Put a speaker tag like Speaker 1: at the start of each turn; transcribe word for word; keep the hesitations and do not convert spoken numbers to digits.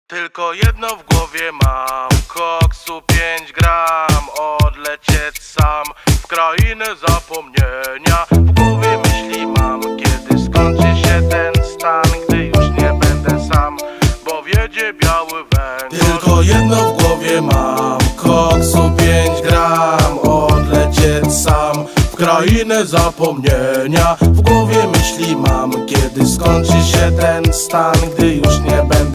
Speaker 1: Tylko jedno w głowie mam, koksu pięć gram, odlecieć sam w krainę zapomnienia. W głowie myśli mam, kiedy skończy się ten stan, gdy już nie będę sam, bo wiedzie biały węgiel. Tylko jedno w głowie mam, koksu pięć gram, odlecieć sam w krainę zapomnienia. W głowie myśli mam, kiedy skończy się ten stan, gdy już nie będę